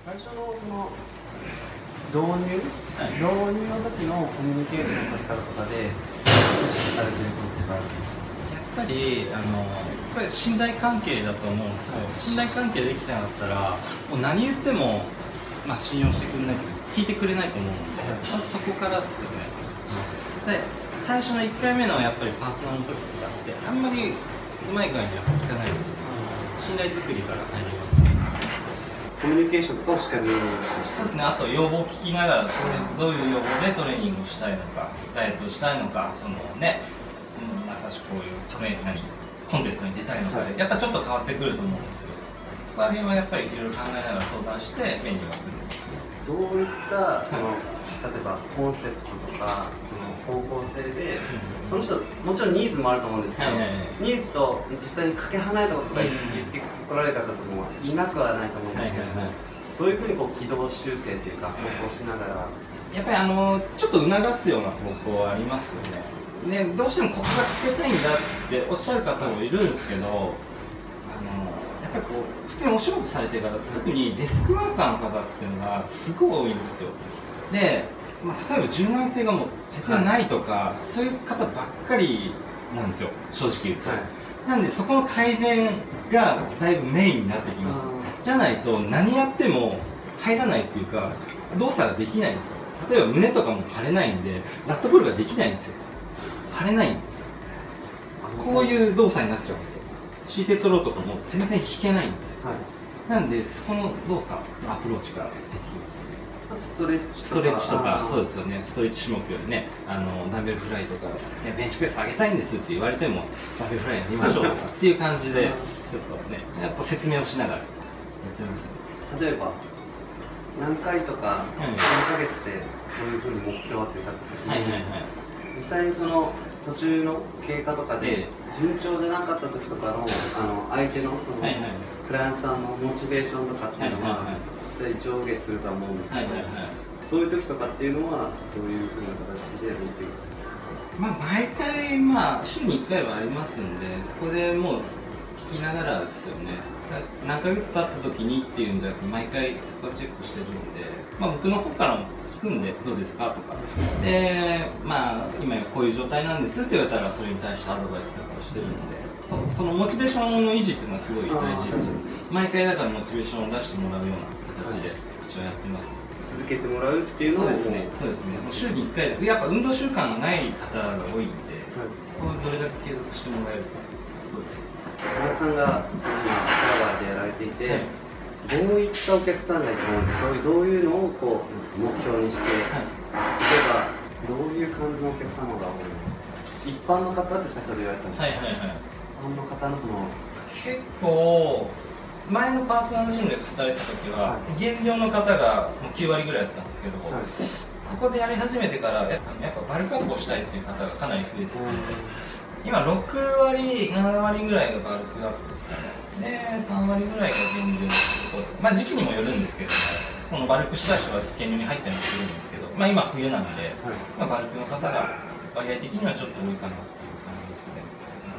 最初のその導入の時のコミュニケーションの取り方とかで意識されてることとかあるんですか？ やっぱり信頼関係だと思うんですよ。信頼関係できてなかったらもう何言っても、信用してくれないというか聞いてくれないと思うので、まずそこからですよね。で最初の1回目のやっぱりパーソナルの時とかってあんまりうまい具合にはいかないですよ。信頼作りから入りますね。 コミュニケーションとかをしっかりそうですね。あと要望を聞きながらですね、どういう要望でトレーニングをしたいのか、ダイエットをしたいのか、そのね、まさしくこういうトレーナーにコンテストに出たいのかで、やっぱちょっと変わってくると思うんですよ。そこら辺はやっぱりいろいろ考えながら相談してメニューが来るんですね。 どういったその例えばコンセプトとかその方向性で、その人もちろんニーズもあると思うんですけど、ニーズと実際にかけ離れたことが言ってこられる方ともいなくはないと思うんですけども、どういうふうにこう軌道修正というか方向しながら、 やっぱりちょっと促すような方向はありますよね。でどうしてもここがつけたいんだっておっしゃる方もいるんですけど、やっぱりこう普通にお仕事されてる方、特にデスクワーカーの方っていうのがすごい多いんですよ。で、例えば柔軟性がもう絶対ないとか、そういう方ばっかりなんですよ、正直言うと。なんでそこの改善がだいぶメインになってきます。じゃないと何やっても入らないっていうか、動作ができないんですよ。例えば胸とかも張れないんでラットボールができないんですよ。張れないんで、こういう動作になっちゃうんですよ。シーテッドローとかも全然引けないんですよ。なんでそこの動作のアプローチからできます。ストレッチとか、そうですよね。ストレッチ種目よりね、ダンベルフライとか、ベンチプレス上げたいんですって言われても、ダンベルフライやりましょうとかっていう感じで、ちょっとね、やっぱ説明をしながらやってますね。 例えば何回とか何ヶ月でどういうふうに目標というか実際にその途中の経過とかで順調じゃなかった時とかの相手のそのクライアントさんのモチベーションとかっていうのは実際上下するとは思うんですけど、そういう時とかっていうのはどういうふうな形で見ていくか。 毎回週に1回はありますんで、そこでもう聞きながらですよね。何ヶ月経った時にっていうんじゃなくて、毎回そこはチェックしてるので、僕の方からも聞くんでどうですかとかで、今こういう状態なんですって言われたらそれに対してアドバイスとかをしてるので、そのモチベーションの維持っていうのはすごい大事ですよ。毎回だからモチベーションを出してもらうような形で一応やってます。 続けてもらうっていうのはそうですね。もう週に1回やっぱ運動習慣がない方が多いんで、そこをどれだけ継続してもらえるか。そうです。 小林さんが今フラワーでやられていて、どういったお客さんが一番どういうのをこう目標にして、例えばどういう感じのお客様が多いのか。一般の方って先ほど言われたんですけど、一般の方のその結構前のパーソナルジムで働いた時は減量の方がもう9割ぐらいだったんですけど、ここでやり始めてからやっぱバルクアップをしたいっていう方がかなり増えてきて、今6割7割ぐらいがバルクアップですかね。で3割ぐらいが減量ってところです。時期にもよるんですけども、そのバルクした人は減量に入ったりもするんですけど、今冬なので、バルクの方が割合的にはちょっと多いかなっていう感じですね。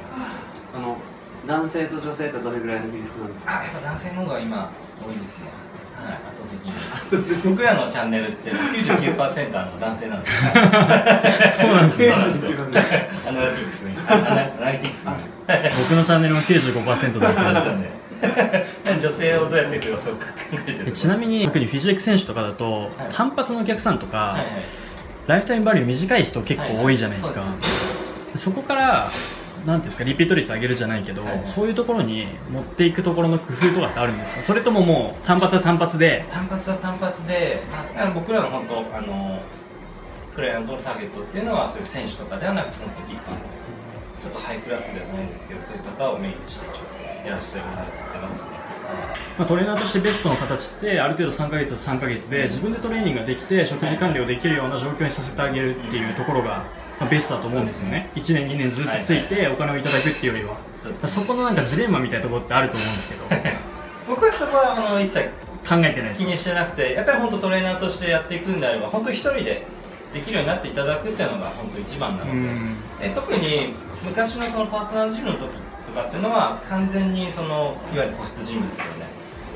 男性と女性ってどれぐらいの比率なんですか？ やっぱ男性の方が今多いですね。圧倒的に。僕らのチャンネルって 99% 男性なんです。 そうなんですね。アナリティクスに。 僕のチャンネルも 95% 男性ですよね。 女性をどうやってクロスを考えてる？ ちなみに特にフィジーク選手とかだと単発のお客さんとかライフタイムバリュー短い人結構多いじゃないですか。そこからなんですか、リピート率上げるじゃないけど、そういうところに持っていくところの工夫とかってあるんですか？それとももう単発は単発で僕らの本当クライアントのターゲットっていうのはそういう選手とかではなくて、本当にちょっとハイクラスではないんですけど、そういう方をメインにしてちょっとやらせてもらってますね。 トレーナーとしてベストの形ってある程度3ヶ月3ヶ月で自分でトレーニングができて食事管理をできるような状況にさせてあげるっていうところがベストだと思うんですよね。1年2年ずっとついてお金をいただくっていうよりは、そこのなんかジレンマみたいなところってあると思うんですけど僕はそこは一切考えてないです。 気にしてなくて、やっぱり本当トレーナーとしてやっていくんであれば本当一人でできるようになっていただくっていうのが本当一番なので、特に昔のそのパーソナルジムの時とかっていうのは完全にそのいわゆる個室ジムですよね。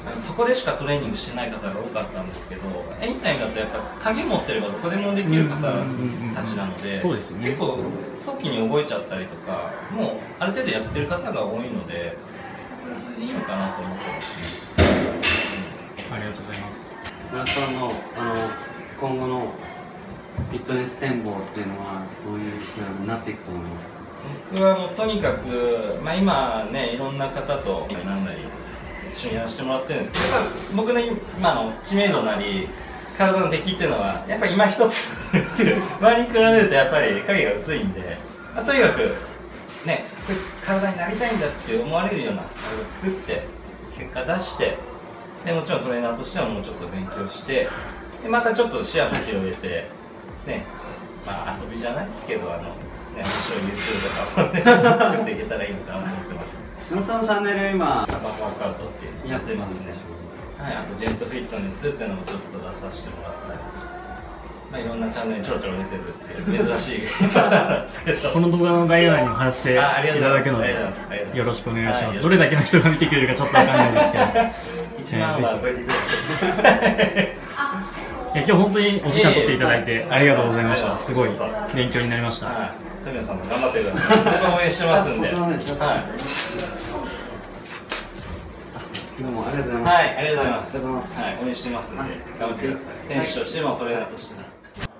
そこでしかトレーニングしてない方が多かったんですけど、エニタイムだとやっぱ鍵持ってればどこでもできる方たちなので、結構早期に覚えちゃったりとか、もうある程度やってる方が多いので、それはそれでいいのかなと思ってますし。 ありがとうございます。 村田さんの今後のフィットネス展望っていうのはどういうふうになっていくと思いますか？ 僕はもうとにかく、今ね、いろんな方となんなり一緒にやらせてもらってるんですけど、僕の今の知名度なり体の出来っていうのはやっぱり今一つ周りに比べるとやっぱり影が薄いんで、とにかくね、体になりたいんだって思われるような体を作って結果出して、でもちろんトレーナーとしてはもうちょっと勉強して、でまたちょっと視野も広げてね、遊びじゃないですけど面白い YouTube とかをね作っていけたらいいのかなと思ってます。 村田さんのチャンネル今タバコワークアウトってやってますね。はい、あとジェントフィットネスっていうのもちょっと出させてもらったり、いろんなチャンネルにちょろちょろ出てるっていう珍しいパターンなんですけど、 この動画の概要欄にも貼らせていただくのでよろしくお願いします。どれだけの人が見てくれるかちょっとわかんないですけど 1万は超えてください。 今日本当にお時間取っていただいてありがとうございました。すごい勉強になりました。 富野さんも頑張ってください。僕も応援してますんで。 どうもありがとうございます。 はい、ありがとうございます。 はい、 応援してますんで頑張ってください。選手としてもトレーナーとしても。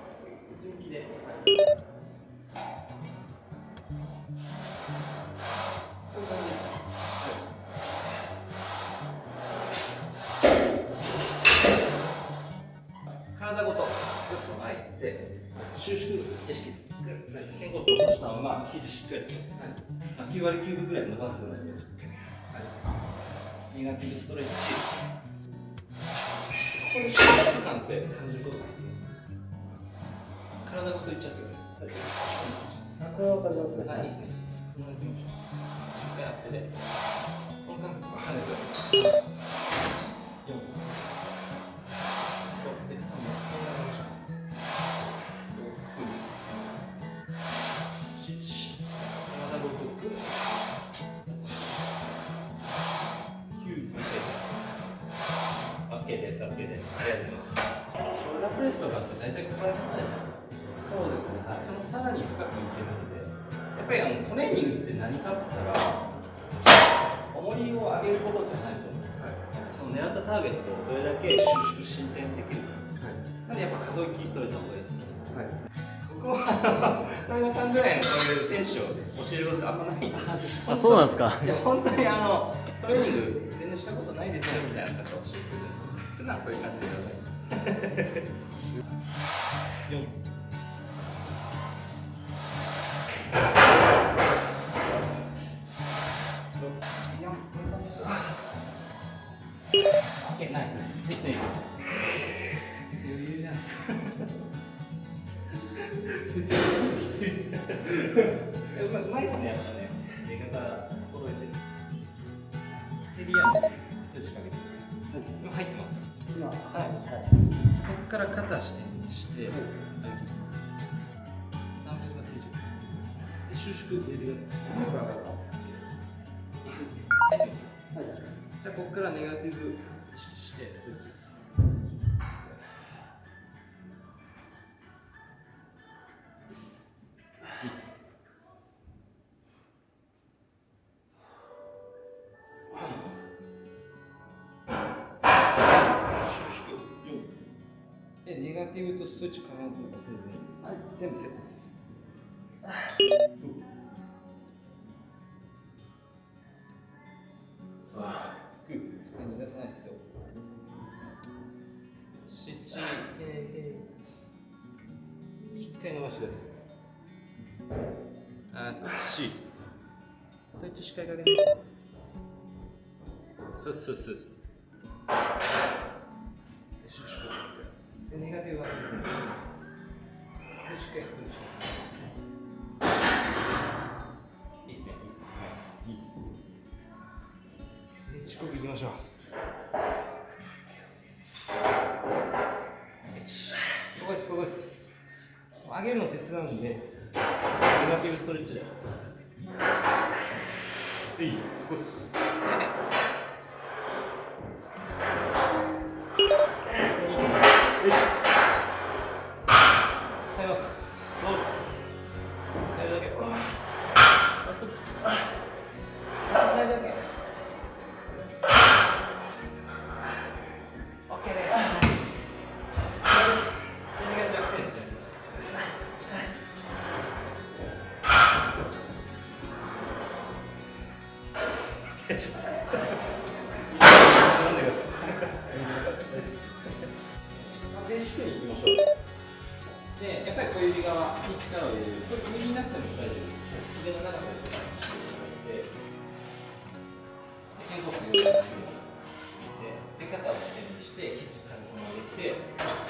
体ごとぐっと巻いて収縮意識肩甲骨を落としたまま肘しっかり9割9分ぐらい伸ばすようなネガティブストレッチ、ここでシュッと感って感じることができます。体ごといっちゃってください。これは分かりますね。はい、いいですね。そんなにいきましょう。しっかりアップでこの感覚を跳ねて4OK です、OK です。ありがとうございます。ショルダープレスとかって大体ここら辺までじゃないですか。そうですね。はい。そのさらに深くいけるので、やっぱりトレーニングって何かっつったら、重りを上げることじゃないですよね。はい。その狙ったターゲットをどれだけ収縮進展できるか。はい。なんでやっぱ可動域取れた方がいいです。はい。僕も富田さんぐらいのそういう選手を教えることあんまないんで。 あ、そうなんですか。 いや本当にトレーニング全然したことないですよみたいな方を教えてる。普段こういう感じでください。4。OK、ナイス。できていい。余裕じゃん。めちゃくちゃきついっす。うまいっすね、やっぱね。出方揃えてる。ヘリアも少しかけて今入ってます。今、はい。ここから肩下にして、歩きます。ダンベルが垂直。で、収縮入れてください。もうこれ上がった。はい。じゃあ、ここからネガティブ意識して、ストレッチです。でネガティブとストレッチ必ず忘れずに、はい、全部セットです。グー、逃がさないですよ。7、しっかり伸ばしてください。8、ストレッチしっかりかけて。そうそうそう。ネガティブはですね、しっかりストレッチ。いいですね、いいですね。遅刻いきましょう。ここです、ここです。上げるの手伝うんで、ネガティブストレッチで。いい、ここです。しっかりストレッチ。 ベーシックにいきましょう。で、やっぱり小指側に力を入れる。これ首になっても大丈夫です。腕の長さでで、肩甲骨を寄せないように。で、肩を下にして、肘軽く曲げて、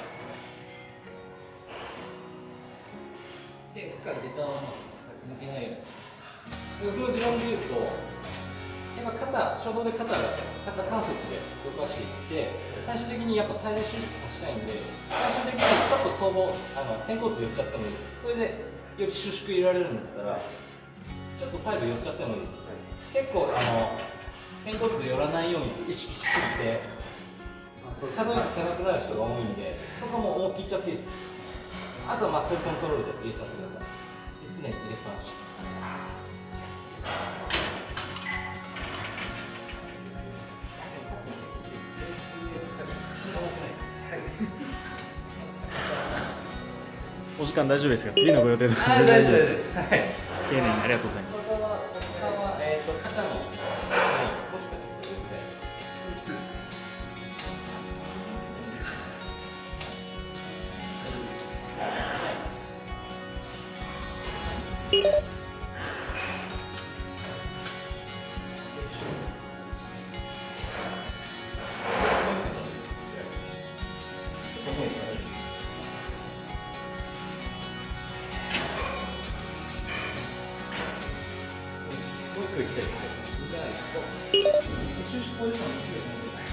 で、負荷入れたまま抜けないように。僕の持論で言うと、やっぱ初動で肩関節で動かしていって、最終的にやっぱ最大収縮させたいんで、最終的にちょっと僧帽、肩甲骨寄っちゃってもいいです。それでより収縮入れられるんだったら、ちょっとサイド寄っちゃってもいいです。結構肩甲骨寄らないように意識しすぎて、可動域狭くなる人が多いんで、そこも思い切っちゃっていいです。あとはマッスルコントロールで入れちゃってください。常に入れっぱなし。 お時間大丈夫ですか？次のご予定とか大丈夫です。はい。 丁寧にありがとうございます。 肩の、もしかもう一個行きたいですね。じゃないですと、収縮ポジションに注意しないといけない。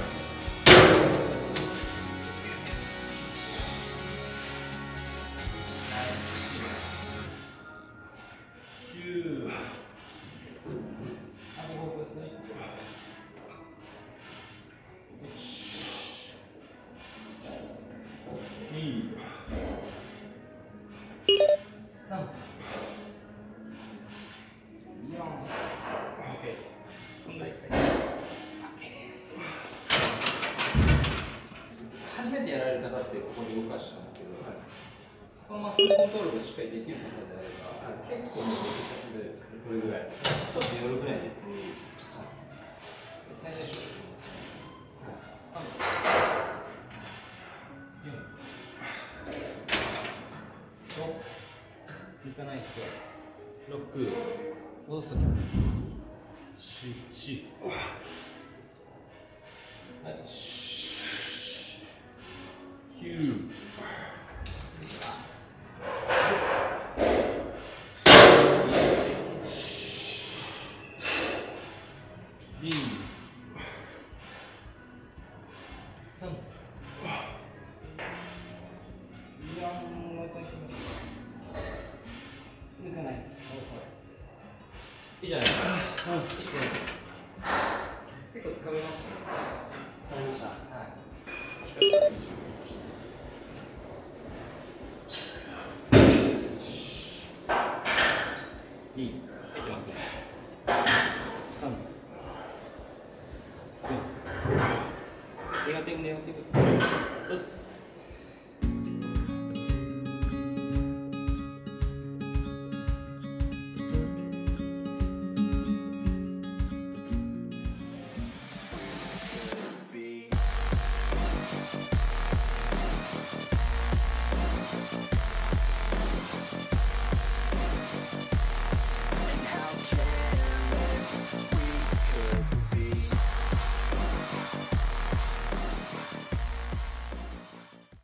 初めてやられる方ってここで動かしたんですけど、このマッスルコントロールがしっかりできる方であれば、結構これぐらい、ちょっと寄るぐらいでいいです。最大収縮。いかないっすよ。6、戻すとき。7、はい、9、2、3、抜かないです。いいじゃないですか。結構掴めましたね。 掴めました。はい。 2、入ってますね。3、4、ネガティブ。そうっす。